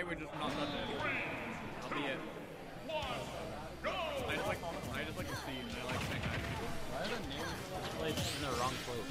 we just not touch it. I'll be it. I just like the scene. I like Snake Eyes. Why are the names placed in the wrong place?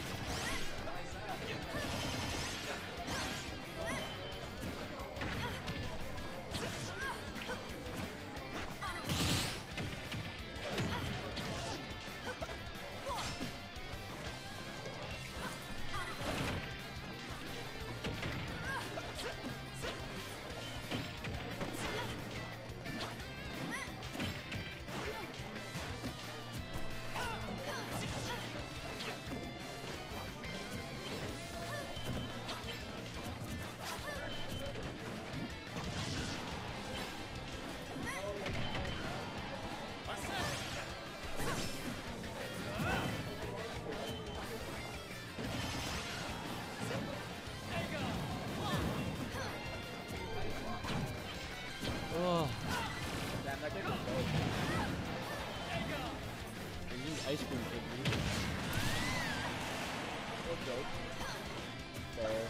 Oh. Damn, that kid was dope. I need ice cream cake. So dope. Fair.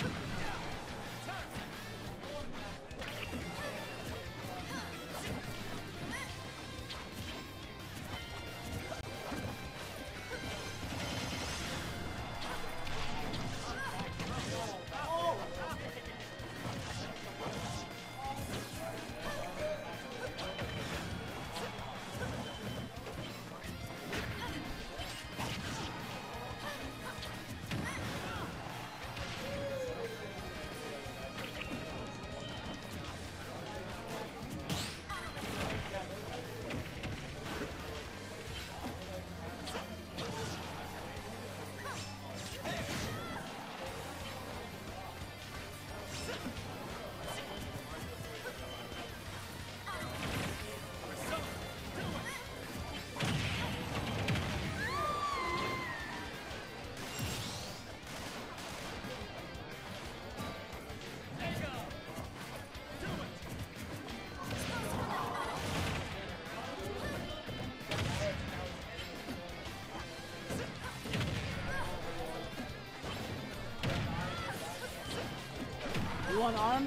You want arms?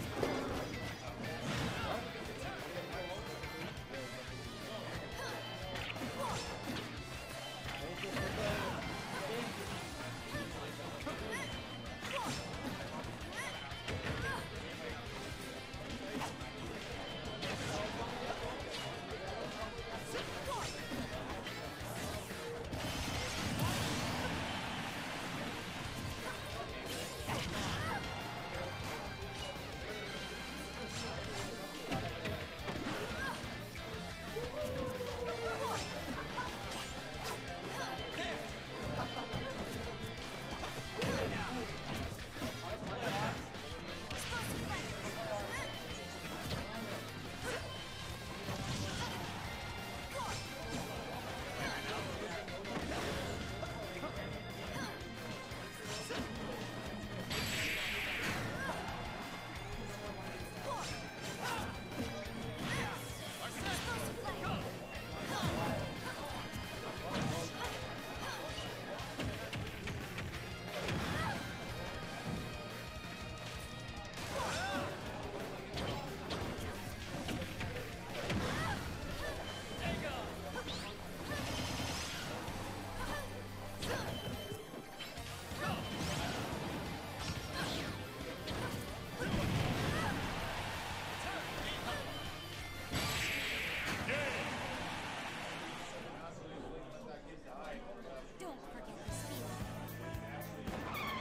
Don't forget this feeling.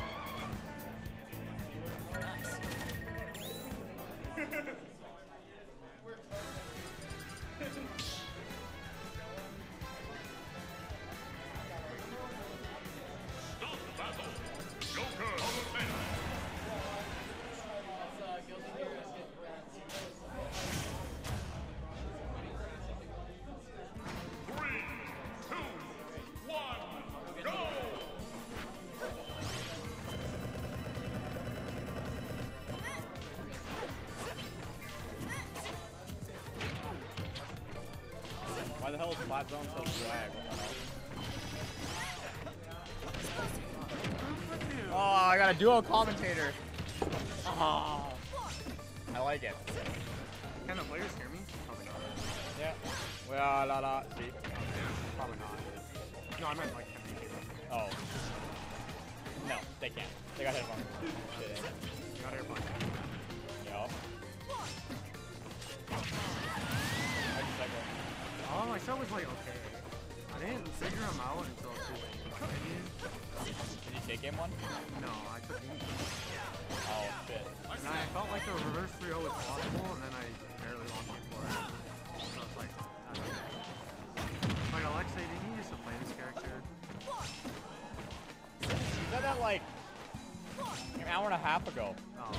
Stop the battle! Joker Ultimate! Three, two, one, go! Why the hell is Flat Zone so drag? Oh, I got a duo commentator. Oh. I like it. Can the players hear me? Probably not. Yeah. Well, see. Probably not. No, I meant like, can they hear me? Oh. No, they can't. They got headphones. Shit. You got earphones. Yo. Oh, my shot was like, okay. I didn't figure him out until too late. Did you take game one? No, I couldn't. Oh, shit. And I felt like the reverse 3-0 was possible, and then I barely lost game 4. So it's like, like Alexei, did you used to play this character? You said that like an hour and a half ago. Oh.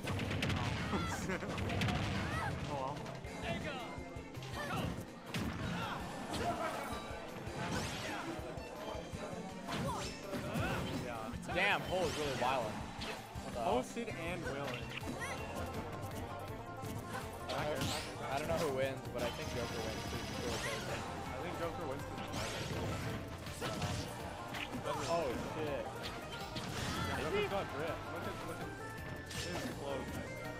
Oh well. Yeah. Damn, Cole is really violent. Posted and willing. I don't know who wins, but I think Joker wins. I think Joker wins. Oh shit. Joker's got drip. Look at his clothes.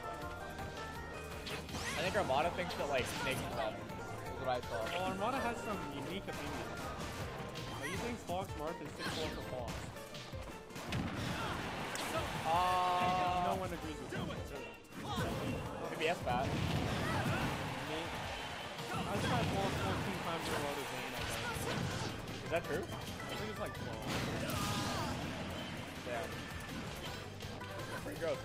I think Armada thinks that like Snake's the problem. Is what I thought. Well, Armada has some unique opinions. He thinks Fox Marth is 6-4 for Fox. No one agrees with him. Maybe S-Bat. I've tried 14 times in a row to Zane, I guess. Is that true? I think it's like 12. Damn. Pretty gross.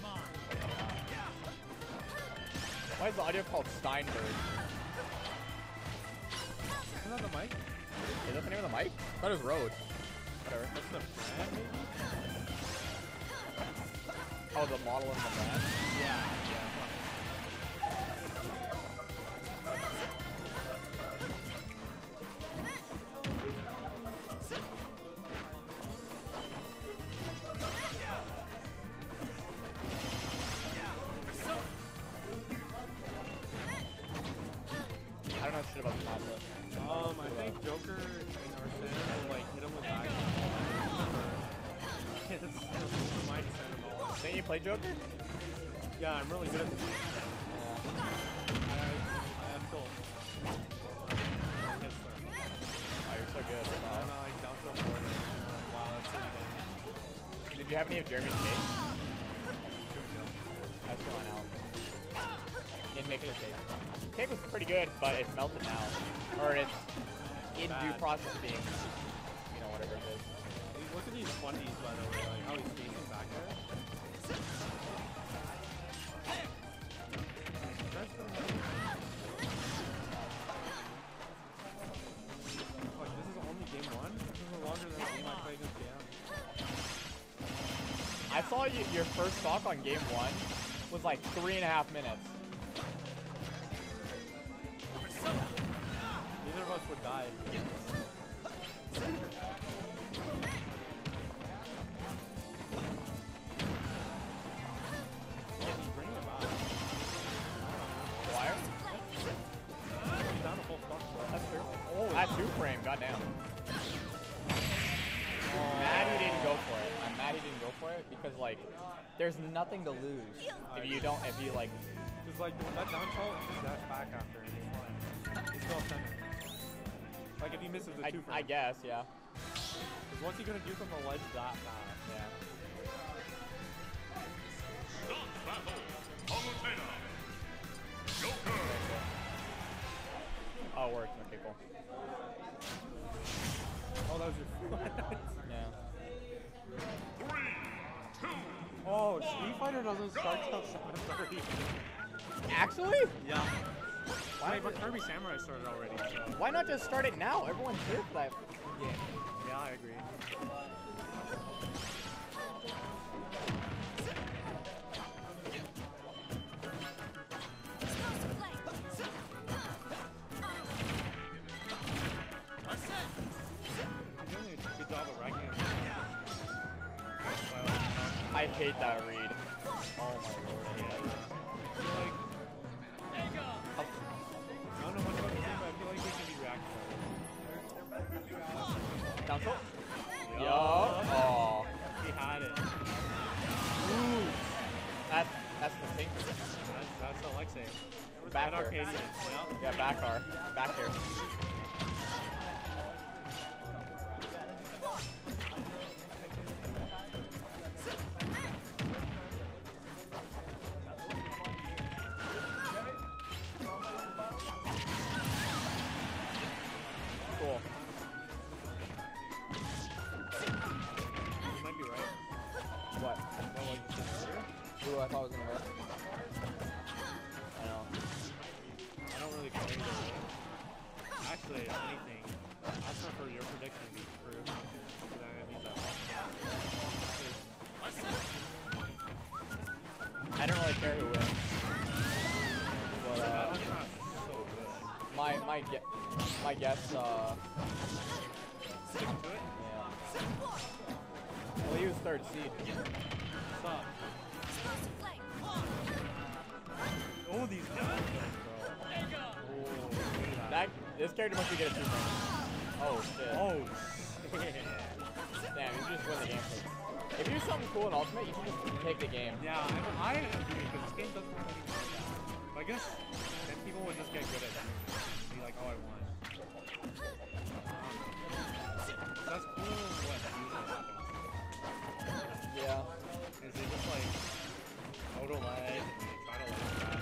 Why is the audio called Steinberg? Isn't that the mic? Is that the name of the mic? I thought it was Rode. Whatever. That's the brand, maybe? Oh, the model and the brand? Yeah. I don't know shit about the model. I think Joker and Arsene will like hit him with back. That's my descent. Didn't you play Joker? Yeah, I'm really good at this. I am still. Oh, you're so good. I don't know, like down to a 4. Wow, that's pretty good. Did you have any of Jeremy's cake? That's going out. Didn't make it a cake. Cake was pretty good, but it's melted now. Or it's in due process of being, you know, whatever it is. Look at these 20s, by the way, like how he's facing back there. That's pretty good. Like, this is only game 1? This is longer than the game I played against GM. I saw your first stock on game 1 was like 3.5 minutes. Neither of us would die. Bring it back. Wire? He's down a full stock. That's true. Oh, that 2-frame, goddamn. Mad he didn't go for it. I'm mad he didn't go for it because like there's nothing to lose if you like. Just like that down tilt, just dash back after and he's fine. He's still center. Like if he misses the 2-frame. I guess, yeah. Because what's he gonna do from the ledge that fast? Yeah. Start battle. Palutena. Joker. Oh, it worked. Okay, cool. Oh, that was your Yeah. 3, 2, Oh, Street Fighter doesn't start till 7:30. Actually? Yeah. Why, Wait, but Kirby Samurai started already, so. why not just start it now? Everyone's here for that. Yeah. Yeah, I agree. You're doing a good job of racking it. I hate that read. Oh my lord, I hate that read. I feel like. I don't know much about the game, but I feel like they can be reacted. Down tilt? Yo. Yo. Oh. He had it. Ooh. That's the thing. That's That's Alexei. Back That here. Arcadian. Yeah. Yeah, back R. Back here. Cool. You might be right. What? Well, like you said earlier. Who I thought was gonna win? I know. I don't really care either way. Actually, if anything, I prefer your prediction to be true. Because that means I lost. I don't really care who wins. But That's not so good. my guess Stick to it. yeah. Well, he was third seed. What's up? Explosive flame. Oh, these guys. This character must be good at 2 things. Oh shit. Oh, Damn, you should just win the game. If you do something cool in Ultimate, you should just take the game. yeah, I agree because this game doesn't have any fun. I guess then people would just get good at it. Be like, oh, I won. That's cool. What usually happens Yeah. is they just like auto lag and they try to like grab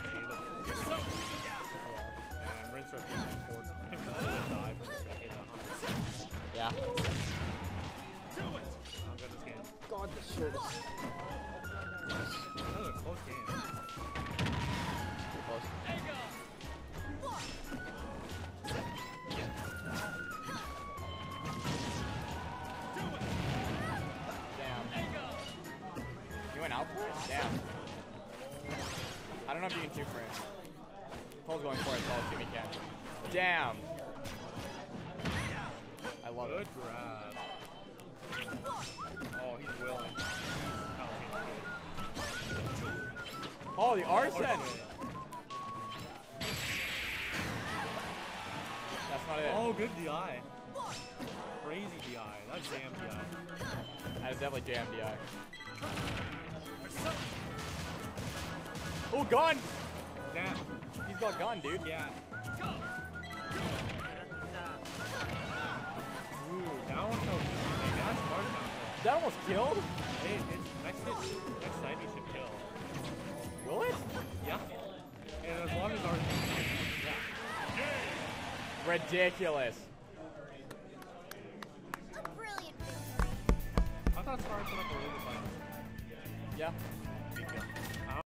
and rinse repeat like 4 times and then die for the second 100. Yeah. I'm good at this game. God, this shit is That was a close game. too close. Damn. You went out for it? Damn. I don't know if you can 2 frames. Cole's going for it, so I'll see if he can. Damn. I love Good it. grab. Oh, he's willing. Oh, the Arsene! Okay. That's not it. Oh, good DI. Crazy DI. That's damn DI. That is definitely JMDI. Oh, gun! Damn. He's got gun, dude. Yeah. Ooh, that one felt good. Hey, that's smart now. That almost killed? Hey, it's next side you should kill. Will it? Yeah. And as long as our yeah. Ridiculous. A brilliant victory. I thought Star put up a really good fight. Yeah. Big kill.